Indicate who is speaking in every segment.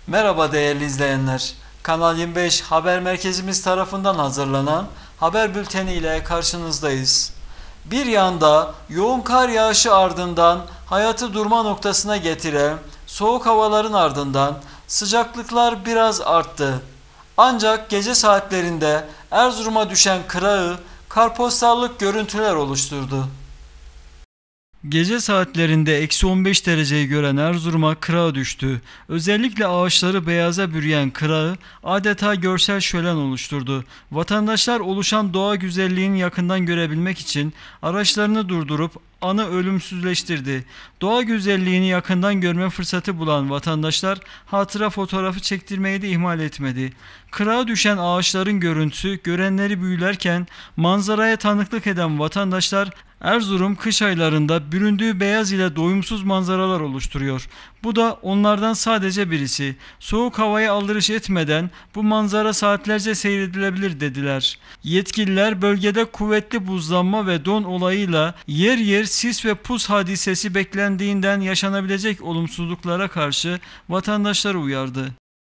Speaker 1: Merhaba değerli izleyenler. Kanal 25 haber merkezimiz tarafından hazırlanan haber bülteni ile karşınızdayız. Bir yanda yoğun kar yağışı ardından hayatı durma noktasına getiren soğuk havaların ardından sıcaklıklar biraz arttı. Ancak gece saatlerinde Erzurum'a düşen kırağı karpostallık görüntüler oluşturdu. Gece saatlerinde -15 dereceyi gören Erzurum'a kırağı düştü. Özellikle ağaçları beyaza bürüyen kırağı adeta görsel şölen oluşturdu. Vatandaşlar oluşan doğa güzelliğini yakından görebilmek için araçlarını durdurup anı ölümsüzleştirdi. Doğa güzelliğini yakından görme fırsatı bulan vatandaşlar hatıra fotoğrafı çektirmeyi de ihmal etmedi. Kırağa düşen ağaçların görüntüsü görenleri büyülerken manzaraya tanıklık eden vatandaşlar Erzurum kış aylarında büründüğü beyaz ile doyumsuz manzaralar oluşturuyor. Bu da onlardan sadece birisi. Soğuk havaya aldırış etmeden bu manzara saatlerce seyredilebilir dediler. Yetkililer bölgede kuvvetli buzlanma ve don olayıyla yer yer sis ve pus hadisesi beklendiğinden yaşanabilecek olumsuzluklara karşı vatandaşları uyardı.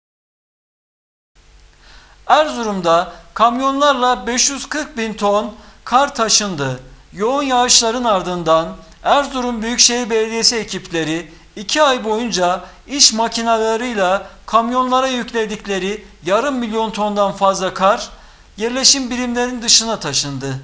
Speaker 1: Erzurum'da kamyonlarla 540 bin ton kar taşındı. Yoğun yağışların ardından Erzurum Büyükşehir Belediyesi ekipleri 2 ay boyunca iş makineleriyle kamyonlara yükledikleri yarım milyon tondan fazla kar yerleşim birimlerinin dışına taşındı.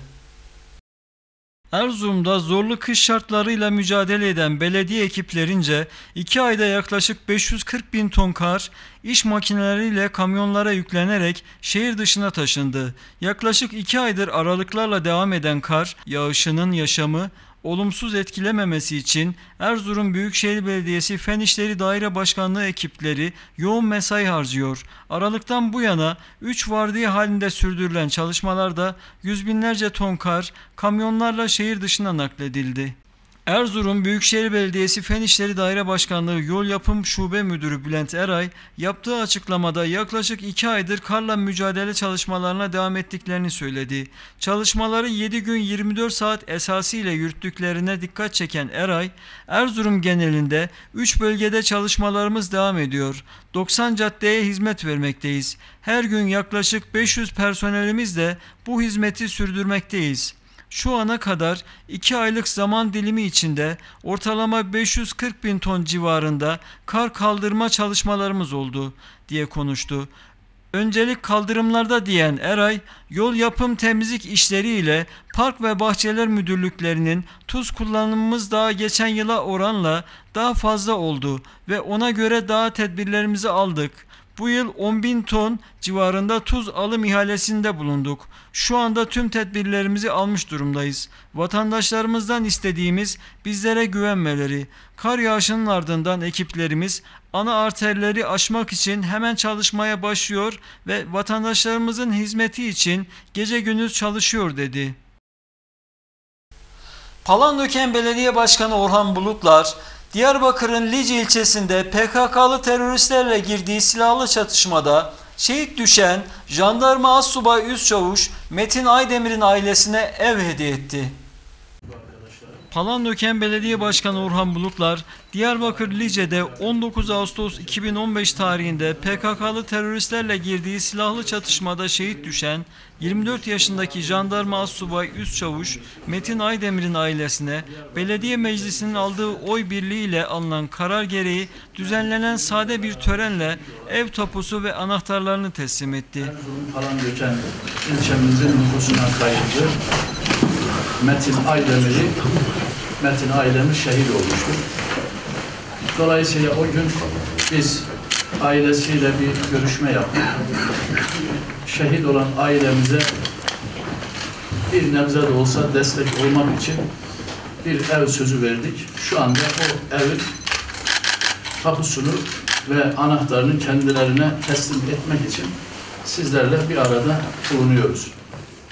Speaker 1: Erzurum'da zorlu kış şartlarıyla mücadele eden belediye ekiplerince 2 ayda yaklaşık 540 bin ton kar iş makineleriyle kamyonlara yüklenerek şehir dışına taşındı. Yaklaşık 2 aydır aralıklarla devam eden kar yağışının yaşamı olumsuz etkilememesi için Erzurum Büyükşehir Belediyesi Fen İşleri Daire Başkanlığı ekipleri yoğun mesai harcıyor. Aralıktan bu yana 3 vardiya halinde sürdürülen çalışmalarda yüz binlerce ton kar kamyonlarla şehir dışına nakledildi. Erzurum Büyükşehir Belediyesi Fen İşleri Daire Başkanlığı Yol Yapım Şube Müdürü Bülent Eray yaptığı açıklamada yaklaşık 2 aydır karla mücadele çalışmalarına devam ettiklerini söyledi. Çalışmaları 7 gün 24 saat esasıyla yürüttüklerine dikkat çeken Eray, Erzurum genelinde 3 bölgede çalışmalarımız devam ediyor. 90 caddeye hizmet vermekteyiz. Her gün yaklaşık 500 personelimizle bu hizmeti sürdürmekteyiz. Şu ana kadar 2 aylık zaman dilimi içinde ortalama 540 bin ton civarında kar kaldırma çalışmalarımız oldu diye konuştu. Öncelik kaldırımlarda diyen Eray, yol yapım temizlik işleriyle Park ve Bahçeler Müdürlüklerinin tuz kullanımımız daha geçen yıla oranla daha fazla oldu ve ona göre daha tedbirlerimizi aldık. Bu yıl 10 bin ton civarında tuz alım ihalesinde bulunduk. Şu anda tüm tedbirlerimizi almış durumdayız. Vatandaşlarımızdan istediğimiz bizlere güvenmeleri. Kar yağışının ardından ekiplerimiz ana arterleri aşmak için hemen çalışmaya başlıyor ve vatandaşlarımızın hizmeti için gece gündüz çalışıyor dedi. Palandöken Belediye Başkanı Orhan Bulutlar, Diyarbakır'ın Lice ilçesinde PKK'lı teröristlerle girdiği silahlı çatışmada şehit düşen Jandarma Astsubay Üstçavuş Metin Aydemir'in ailesine ev hediye etti. Palandöken Belediye Başkanı Orhan Bulutlar, Diyarbakır Lice'de 19 Ağustos 2015 tarihinde PKK'lı teröristlerle girdiği silahlı çatışmada şehit düşen 24 yaşındaki Jandarma Astsubay Üstçavuş Metin Aydemir'in ailesine belediye meclisinin aldığı oy birliğiyle alınan karar gereği düzenlenen sade bir törenle ev tapusu ve anahtarlarını teslim etti.
Speaker 2: Palandöken ilçemizin nüfusuna kayıtlı Metin Aydemir şehit olmuştur. Dolayısıyla o gün biz ailesiyle bir görüşme yaptık. Şehit olan ailemize bir nebze de olsa destek olmak için bir ev sözü verdik. Şu anda o evin tapusunu ve anahtarını kendilerine teslim etmek için sizlerle bir arada bulunuyoruz.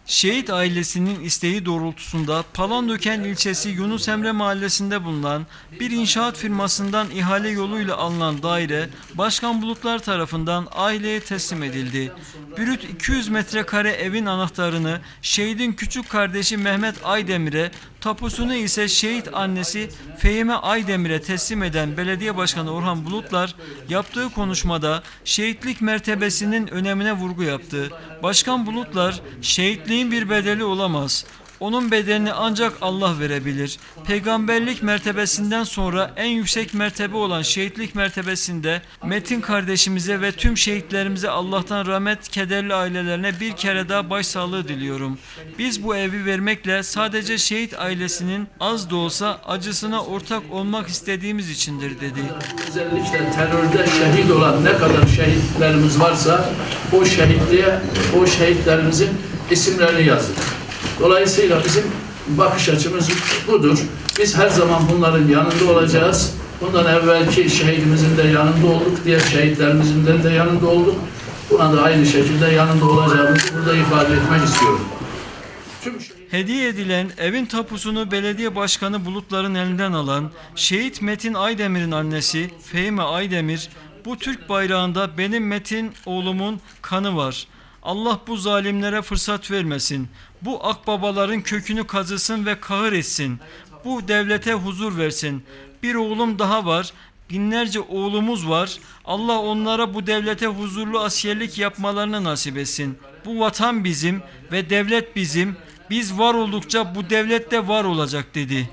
Speaker 1: Şehit ailesinin isteği doğrultusunda Palandöken ilçesi Yunus Emre mahallesinde bulunan bir inşaat firmasından ihale yoluyla alınan daire Başkan Bulutlar tarafından aileye teslim edildi. Brüt 200 metrekare evin anahtarını şehidin küçük kardeşi Mehmet Aydemir'e, tapusunu ise şehit annesi Fehime Aydemir'e teslim eden Belediye Başkanı Orhan Bulutlar yaptığı konuşmada şehitlik mertebesinin önemine vurgu yaptı. Başkan Bulutlar, şehitliğin bir bedeli olamaz. Onun bedelini ancak Allah verebilir. Peygamberlik mertebesinden sonra en yüksek mertebe olan şehitlik mertebesinde Metin kardeşimize ve tüm şehitlerimize Allah'tan rahmet, kederli ailelerine bir kere daha başsağlığı diliyorum. Biz bu evi vermekle sadece şehit ailesinin az da olsa acısına ortak olmak istediğimiz içindir dedi.
Speaker 2: Özellikle terörde şehit olan ne kadar şehitlerimiz varsa o şehitliğe, o şehitlerimizin isimlerini yazdık. Dolayısıyla bizim bakış açımız budur. Biz her zaman bunların yanında olacağız. Bundan evvelki şehidimizin de yanında olduk, diğer şehitlerimizin de yanında olduk. Buna da aynı şekilde yanında olacağımızı burada ifade etmek istiyorum.
Speaker 1: Hediye edilen evin tapusunu Belediye Başkanı Bulutlar'ın elinden alan şehit Metin Aydemir'in annesi Fehime Aydemir, "Bu Türk bayrağında benim Metin oğlumun kanı var. Allah bu zalimlere fırsat vermesin. Bu akbabaların kökünü kazısın ve kahır etsin. Bu devlete huzur versin. Bir oğlum daha var. Binlerce oğlumuz var. Allah onlara bu devlete huzurlu askerlik yapmalarını nasip etsin. Bu vatan bizim ve devlet bizim. Biz var oldukça bu devlet de var olacak" dedi.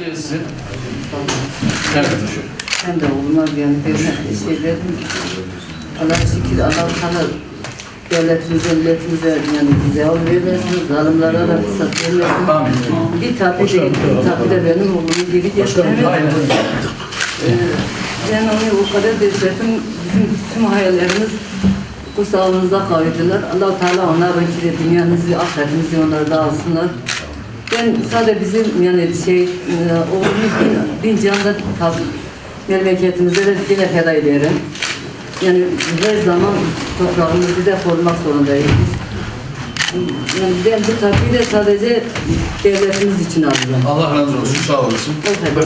Speaker 3: Ben de oğluma yani şey dedim. Allah'a şükür, Allah tanır. Devletimize, milletimize yani bize ol vermesin, zalimlere de fırsat vermesin. Bir tabi de benim oğlumu geri getiremez. Ben onu o kadar destekledim, bizim tüm hayallerimiz bu sağlığınıza kavuştular. Allah-u Teala onların ki de dünyanızı, ahiretinizi onlara dağılsınlar. Ben sadece bizim yani oğlumu bin candan memleketimize de yine feda ederim. Yani her zaman toprağımızı da korumak zorundayız. Yani ben bu tabii de sadece devletimiz için alacağım.
Speaker 2: Allah razı olsun, sağ olasın.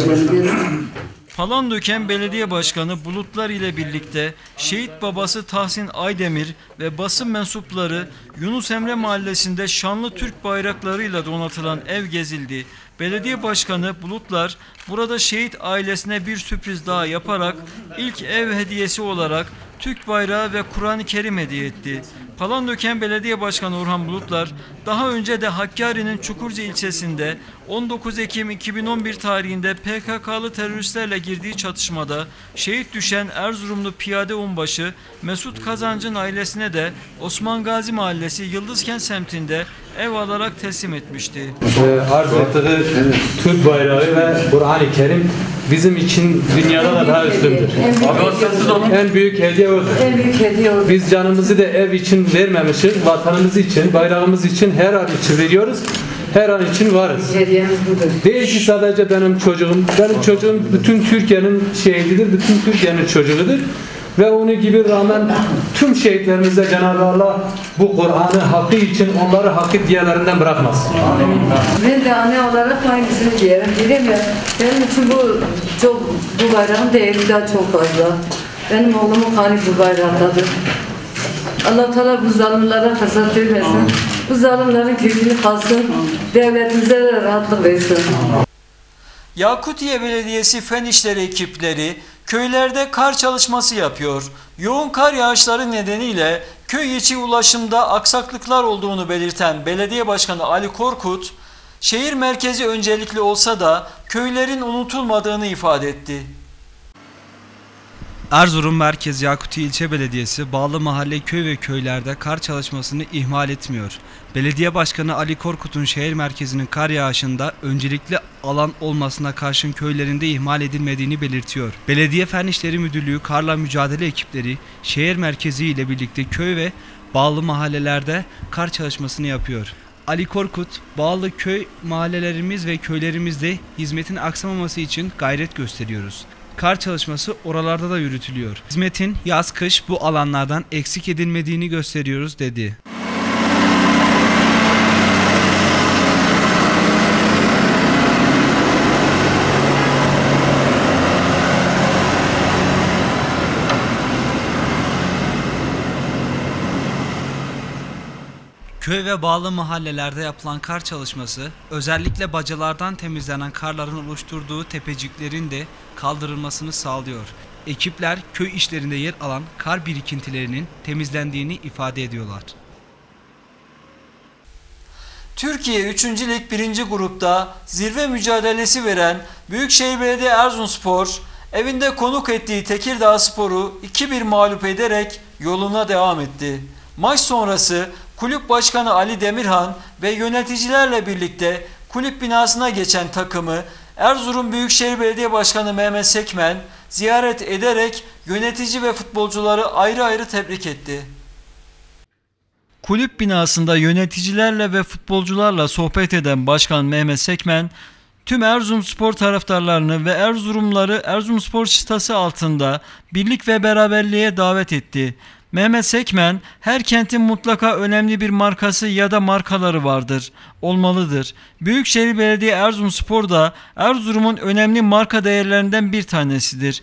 Speaker 1: Palandöken Belediye Başkanı Bulutlar ile birlikte şehit babası Tahsin Aydemir ve basın mensupları Yunus Emre mahallesinde şanlı Türk bayraklarıyla donatılan ev gezildi. Belediye Başkanı Bulutlar burada şehit ailesine bir sürpriz daha yaparak ilk ev hediyesi olarak Türk bayrağı ve Kur'an-ı Kerim hediye etti. Palandöken Belediye Başkanı Orhan Bulutlar daha önce de Hakkari'nin Çukurca ilçesinde 19 Ekim 2011 tarihinde PKK'lı teröristlerle girdiği çatışmada şehit düşen Erzurumlu piyade onbaşı Mesut Kazancı'nın ailesine de Osman Gazi Mahallesi Yıldızkent semtinde ev alarak teslim etmişti.
Speaker 4: Arz ettiği Türk bayrağı ve Kur'an-ı Kerim bizim için dünyada da daha üstündür. En büyük hediye odur.
Speaker 3: En büyük hediye odur.
Speaker 4: Biz canımızı da ev için vermemişiz, vatanımız için, bayrağımız için her an için veriyoruz. Her an için varız.
Speaker 3: Hediyemiz budur.
Speaker 4: Değil ki sadece benim çocuğum bütün Türkiye'nin şehididir, bütün Türkiye'nin çocuğudur. Ve onun gibi rağmen tüm şehitlerimize Cenab-ı Allah bu Kur'an'ı hakkı için onları hakkı diğerlerinden bırakmaz.
Speaker 3: Ben de anne olarak hangisini diyelim. Dedim ya, benim için bu bayrağın değeri daha çok fazla. Benim oğlumun kanı bu bayraktadır. Allah Teala bu zalimlere fırsat vermesin. Bu zalimlerin kökünü kalsın. Devletimize de rahatlık versin.
Speaker 1: Yakutiye Belediyesi Fen İşleri ekipleri köylerde kar çalışması yapıyor. Yoğun kar yağışları nedeniyle köy içi ulaşımda aksaklıklar olduğunu belirten Belediye Başkanı Ali Korkut, şehir merkezi öncelikli olsa da köylerin unutulmadığını ifade etti.
Speaker 5: Erzurum Merkez Yakutiye İlçe Belediyesi bağlı mahalle, köy ve köylerde kar çalışmasını ihmal etmiyor. Belediye Başkanı Ali Korkut'un şehir merkezinin kar yağışında öncelikli alan olmasına karşın köylerinde ihmal edilmediğini belirtiyor. Belediye Fen İşleri Müdürlüğü karla mücadele ekipleri şehir merkezi ile birlikte köy ve bağlı mahallelerde kar çalışmasını yapıyor. Ali Korkut, bağlı köy mahallelerimiz ve köylerimizde hizmetin aksamaması için gayret gösteriyoruz. Kar çalışması oralarda da yürütülüyor. Hizmetin yaz-kış bu alanlardan eksik edilmediğini gösteriyoruz dedi. Köy ve bağlı mahallelerde yapılan kar çalışması, özellikle bacalardan temizlenen karların oluşturduğu tepeciklerin de kaldırılmasını sağlıyor. Ekipler köy işlerinde yer alan kar birikintilerinin temizlendiğini ifade ediyorlar.
Speaker 1: Türkiye 3. Lig 1. grupta zirve mücadelesi veren Büyükşehir Belediye Erzurumspor, evinde konuk ettiği Tekirdağspor'u 2-1 mağlup ederek yoluna devam etti. Maç sonrası kulüp başkanı Ali Demirhan ve yöneticilerle birlikte kulüp binasına geçen takımı Erzurum Büyükşehir Belediye Başkanı Mehmet Sekmen ziyaret ederek yönetici ve futbolcuları ayrı ayrı tebrik etti. Kulüp binasında yöneticilerle ve futbolcularla sohbet eden Başkan Mehmet Sekmen, tüm Erzurumspor taraftarlarını ve Erzurumları Erzurumspor çıtası altında birlik ve beraberliğe davet etti. Mehmet Sekmen, her kentin mutlaka önemli bir markası ya da markaları vardır, olmalıdır. Büyükşehir Belediye Erzurumspor da Erzurum'un önemli marka değerlerinden bir tanesidir.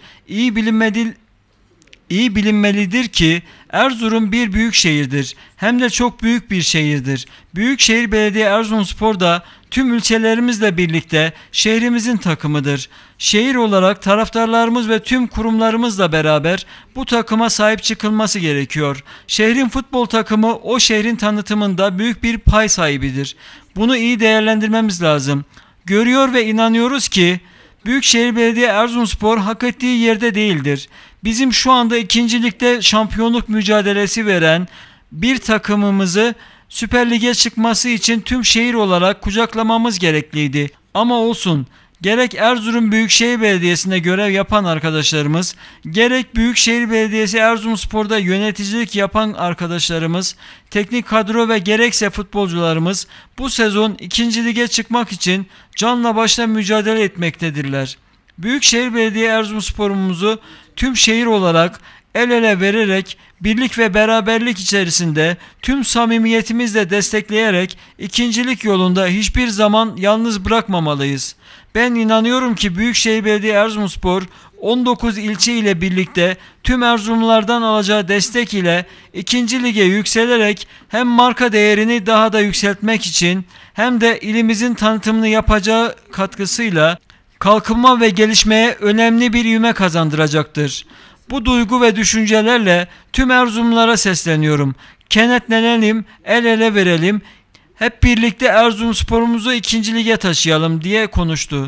Speaker 1: İyi bilinmelidir ki Erzurum bir büyük şehirdir. Hem de çok büyük bir şehirdir. Büyükşehir Belediye Erzurumspor da tüm ilçelerimizle birlikte şehrimizin takımıdır. Şehir olarak taraftarlarımız ve tüm kurumlarımızla beraber bu takıma sahip çıkılması gerekiyor. Şehrin futbol takımı o şehrin tanıtımında büyük bir pay sahibidir. Bunu iyi değerlendirmemiz lazım. Görüyor ve inanıyoruz ki Büyükşehir Belediye Erzurumspor hak ettiği yerde değildir. Bizim şu anda 2. Lig'de şampiyonluk mücadelesi veren bir takımımızı Süper Lig'e çıkması için tüm şehir olarak kucaklamamız gerekliydi. Ama olsun, gerek Erzurum Büyükşehir Belediyesi'nde görev yapan arkadaşlarımız, gerek Büyükşehir Belediyesi Erzurumspor'da yöneticilik yapan arkadaşlarımız, teknik kadro ve gerekse futbolcularımız bu sezon 2. Lig'e çıkmak için canla başla mücadele etmektedirler. Büyükşehir Belediye Erzurumspor'umuzu tüm şehir olarak el ele vererek birlik ve beraberlik içerisinde tüm samimiyetimizle destekleyerek 2. Lig yolunda hiçbir zaman yalnız bırakmamalıyız. Ben inanıyorum ki Büyükşehir Belediye Erzurumspor 19 ilçe ile birlikte tüm Erzurumlulardan alacağı destek ile 2. Lig'e yükselerek hem marka değerini daha da yükseltmek için hem de ilimizin tanıtımını yapacağı katkısıyla kalkınma ve gelişmeye önemli bir ivme kazandıracaktır. Bu duygu ve düşüncelerle tüm Erzurumlulara sesleniyorum. Kenetlenelim, el ele verelim, hep birlikte Erzurumspor'umuzu 2. Lig'e taşıyalım diye konuştu.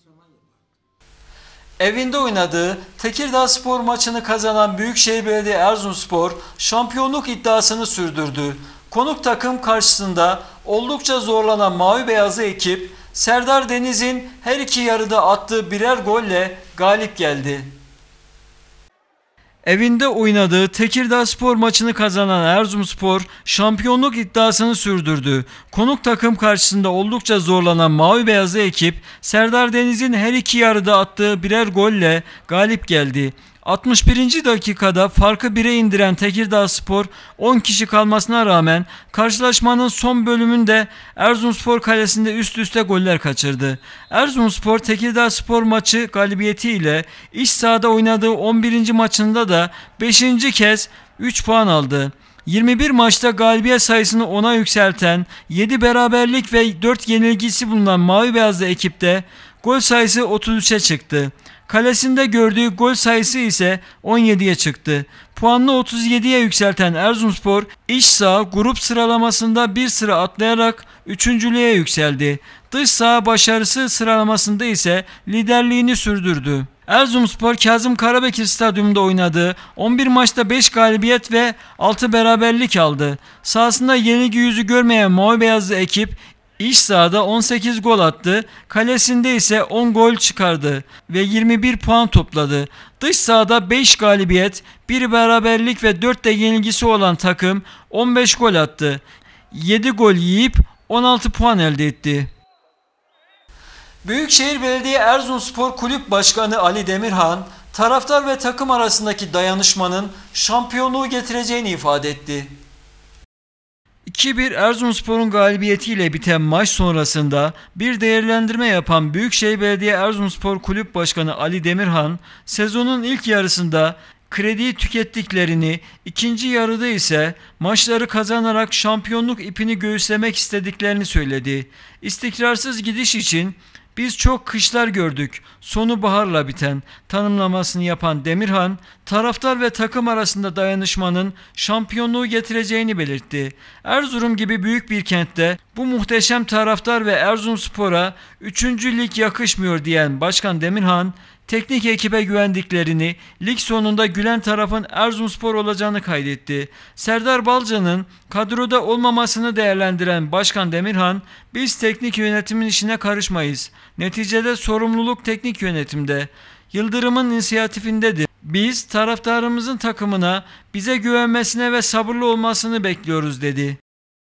Speaker 1: Evinde oynadığı Tekirdağspor maçını kazanan Büyükşehir Belediye Erzurumspor şampiyonluk iddiasını sürdürdü. Konuk takım karşısında oldukça zorlanan mavi beyazlı ekip Serdar Deniz'in her iki yarıda attığı birer golle galip geldi. Evinde oynadığı Tekirdağspor maçını kazanan Erzurumspor şampiyonluk iddiasını sürdürdü. Konuk takım karşısında oldukça zorlanan mavi beyazlı ekip Serdar Deniz'in her iki yarıda attığı birer golle galip geldi. 61. dakikada farkı 1'e indiren Tekirdağspor 10 kişi kalmasına rağmen karşılaşmanın son bölümünde Erzurumspor kalesinde üst üste goller kaçırdı. Erzurumspor Tekirdağspor maçı galibiyetiyle iç sahada oynadığı 11. maçında da 5. kez 3 puan aldı. 21 maçta galibiyet sayısını 10'a yükselten 7 beraberlik ve 4 yenilgisi bulunan mavi beyazlı ekipte gol sayısı 33'e çıktı. Kalesinde gördüğü gol sayısı ise 17'ye çıktı. Puanını 37'ye yükselten Erzurumspor iç saha grup sıralamasında bir sıra atlayarak 3.lüğe yükseldi. Dış saha başarısı sıralamasında ise liderliğini sürdürdü. Erzurumspor Kazım Karabekir Stadyumunda oynadığı 11 maçta 5 galibiyet ve 6 beraberlik aldı. Sahasında yenilgi yüzü görmeyen mavi beyazlı ekip İç sahada 18 gol attı, kalesinde ise 10 gol çıkardı ve 21 puan topladı. Dış sahada 5 galibiyet, 1 beraberlik ve 4 de yenilgisi olan takım 15 gol attı. 7 gol yiyip 16 puan elde etti. Büyükşehir Belediye Erzurumspor Kulüp Başkanı Ali Demirhan, taraftar ve takım arasındaki dayanışmanın şampiyonluğu getireceğini ifade etti. 2-1 Erzurumspor'un galibiyetiyle biten maç sonrasında bir değerlendirme yapan Büyükşehir Belediye Erzurumspor Kulüp Başkanı Ali Demirhan, sezonun ilk yarısında krediyi tükettiklerini, ikinci yarıda ise maçları kazanarak şampiyonluk ipini göğüslemek istediklerini söyledi. İstikrarsız gidiş için "Biz çok kışlar gördük, sonu baharla biten" tanımlamasını yapan Demirhan, taraftar ve takım arasında dayanışmanın şampiyonluğu getireceğini belirtti. Erzurum gibi büyük bir kentte bu muhteşem taraftar ve Erzurumspor'a 3. lig yakışmıyor diyen Başkan Demirhan, teknik ekibe güvendiklerini, lig sonunda gülen tarafın Erzurumspor olacağını kaydetti. Serdar Balca'nın kadroda olmamasını değerlendiren Başkan Demirhan, "Biz teknik yönetimin işine karışmayız. Neticede sorumluluk teknik yönetimde. Yıldırım'ın inisiyatifindedir. Biz taraftarımızın takımına, bize güvenmesine ve sabırlı olmasını bekliyoruz" dedi.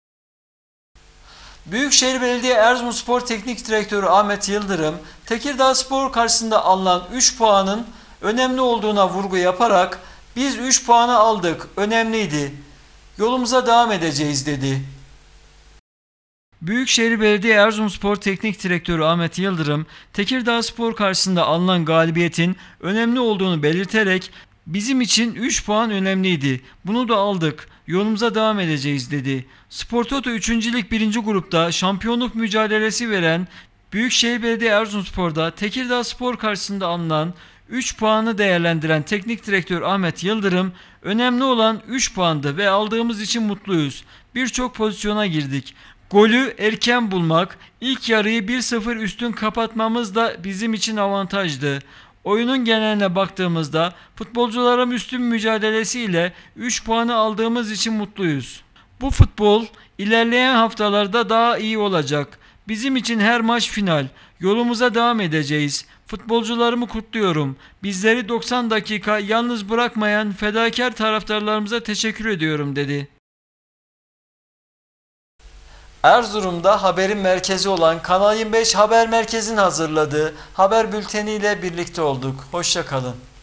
Speaker 1: Büyükşehir Belediye Erzurumspor Teknik Direktörü Ahmet Yıldırım, Tekirdağspor karşısında alınan 3 puanın önemli olduğuna vurgu yaparak "Biz 3 puanı aldık, önemliydi. Yolumuza devam edeceğiz" dedi. Büyükşehir Belediye Erzurumspor Teknik Direktörü Ahmet Yıldırım, Tekirdağspor karşısında alınan galibiyetin önemli olduğunu belirterek "Bizim için 3 puan önemliydi. Bunu da aldık. Yolumuza devam edeceğiz" dedi. Spor Toto 3. Lig 1. grupta şampiyonluk mücadelesi veren Büyükşehir Belediye Erzurumspor'da Tekirdağspor karşısında alınan 3 puanı değerlendiren Teknik Direktör Ahmet Yıldırım, "Önemli olan 3 puandı ve aldığımız için mutluyuz. Birçok pozisyona girdik. Golü erken bulmak, ilk yarıyı 1-0 üstün kapatmamız da bizim için avantajdı. Oyunun geneline baktığımızda futbolcularım üstün mücadelesiyle 3 puanı aldığımız için mutluyuz. Bu futbol ilerleyen haftalarda daha iyi olacak. Bizim için her maç final. Yolumuza devam edeceğiz. Futbolcularımı kutluyorum. Bizleri 90 dakika yalnız bırakmayan fedakar taraftarlarımıza teşekkür ediyorum" dedi. Erzurum'da haberin merkezi olan Kanal 25 Haber Merkezi'nin hazırladığı haber bülteniyle birlikte olduk. Hoşça kalın.